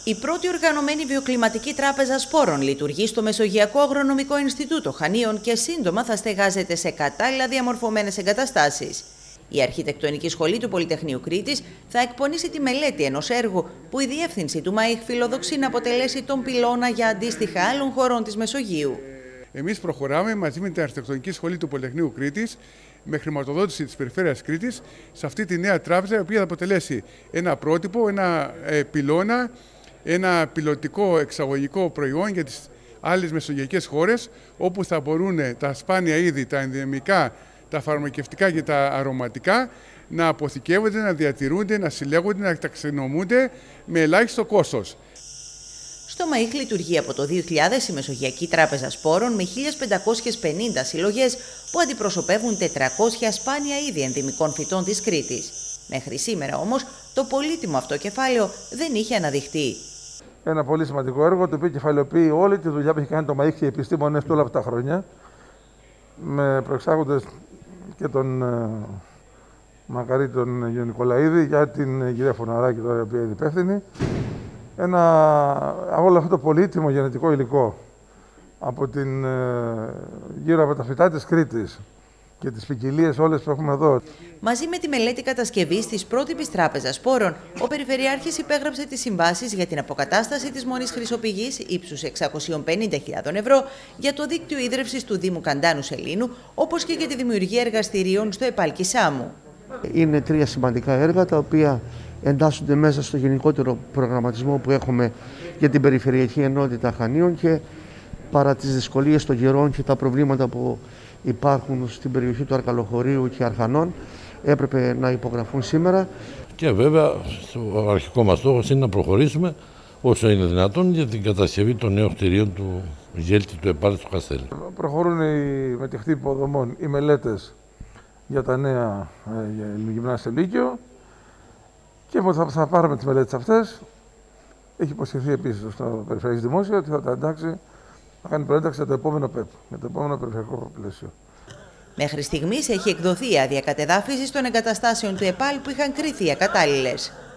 Η πρώτη οργανωμένη βιοκλιματική τράπεζα σπόρων λειτουργεί στο Μεσογειακό Αγρονομικό Ινστιτούτο Χανίων και σύντομα θα στεγάζεται σε κατάλληλα διαμορφωμένες εγκαταστάσεις. Η Αρχιτεκτονική Σχολή του Πολυτεχνείου Κρήτης θα εκπονήσει τη μελέτη ενός έργου που η διεύθυνση του ΜΑΙΧ φιλοδοξεί να αποτελέσει τον πυλώνα για αντίστοιχα άλλων χωρών της Μεσογείου. Εμείς προχωράμε μαζί με την Αρχιτεκτονική Σχολή του Πολυτεχνείου Κρήτης με χρηματοδότηση της Περιφέρειας Κρήτης σε αυτή τη νέα τράπεζα, η οποία θα αποτελέσει ένα πρότυπο, ένα πυλώνα, ένα πιλωτικό εξαγωγικό προϊόν για τις άλλες μεσογειακές χώρες, όπου θα μπορούν τα σπάνια είδη, τα ενδεμικά, τα φαρμακευτικά και τα αρωματικά να αποθηκεύονται, να διατηρούνται, να συλλέγονται, να ταξινομούνται με ελάχιστο κόστος. Στο ΜΑΙΧ λειτουργεί από το 2000 η Μεσογειακή Τράπεζα Σπόρων με 1.550 συλλογές που αντιπροσωπεύουν 400 σπάνια είδη ενδυμικών φυτών της Κρήτης. Μέχρι σήμερα όμως το πολύτιμο αυτό κεφάλαιο δεν είχε αναδειχθεί. Ένα πολύ σημαντικό έργο το οποίο κεφαλαιοποιεί όλη τη δουλειά που έχει κάνει το ΜΑΙΧ και οι επιστήμονες του όλα αυτά τα χρόνια, με προεξάγοντες και τον Μακαρίτη τον Νικολαίδη για την κυρία Φωναράκη, τώρα η οποία είναι υπεύθυνη. Όλο αυτό το πολύτιμο γενετικό υλικό γύρω από τα φυτά της Κρήτης και τις ποικιλίες όλες που έχουμε εδώ. Μαζί με τη μελέτη κατασκευής της πρότυπης τράπεζας σπόρων, ο Περιφερειάρχης υπέγραψε τις συμβάσεις για την αποκατάσταση της μόνης χρυσοπηγής ύψους 650.000 ευρώ για το δίκτυο ίδρυυσης του Δήμου Καντάνου Σελήνου, όπως και για τη δημιουργία εργαστηρίων στο ΕΠΑΛ Κισάμου. Είναι τρία σημαντικά έργα τα οποία εντάσσονται μέσα στο γενικότερο προγραμματισμό που έχουμε για την Περιφερειακή Ενότητα Χανίων και παρά τις δυσκολίες των καιρών και τα προβλήματα που υπάρχουν στην περιοχή του Αρκαλοχωρίου και Αρχανών έπρεπε να υπογραφούν σήμερα. Και βέβαια ο αρχικό μας στόχος είναι να προχωρήσουμε όσο είναι δυνατόν για την κατασκευή των νέων κτηρίων του Γέλτη του ΕΠΑΛ του Καστέλη. Προχωρούν με τη χτύπη υποδομών οι μελέτες για τα νέα γυμνάσια Λύκειο και θα πάρουμε τις μελέτες αυτές. Έχει υποσχεθεί επίσης στο Περιφερειακό Δημόσιο ότι θα τα εντάξει, θα κάνει προένταξη για το επόμενο ΠΕΠ, για το επόμενο περιφερειακό πλαίσιο. Μέχρι στιγμής έχει εκδοθεί άδεια κατεδάφισης των εγκαταστάσεων του ΕΠΑΛ που είχαν κριθεί ακατάλληλες.